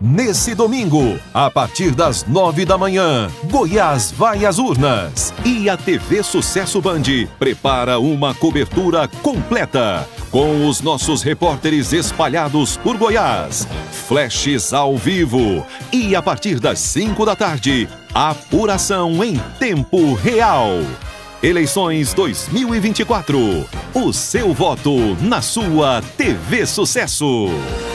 Nesse domingo, a partir das 9 da manhã, Goiás vai às urnas. E a TV Sucesso Band prepara uma cobertura completa, com os nossos repórteres espalhados por Goiás. Flashes ao vivo. E a partir das 5 da tarde, apuração em tempo real. Eleições 2024. O seu voto na sua TV Sucesso.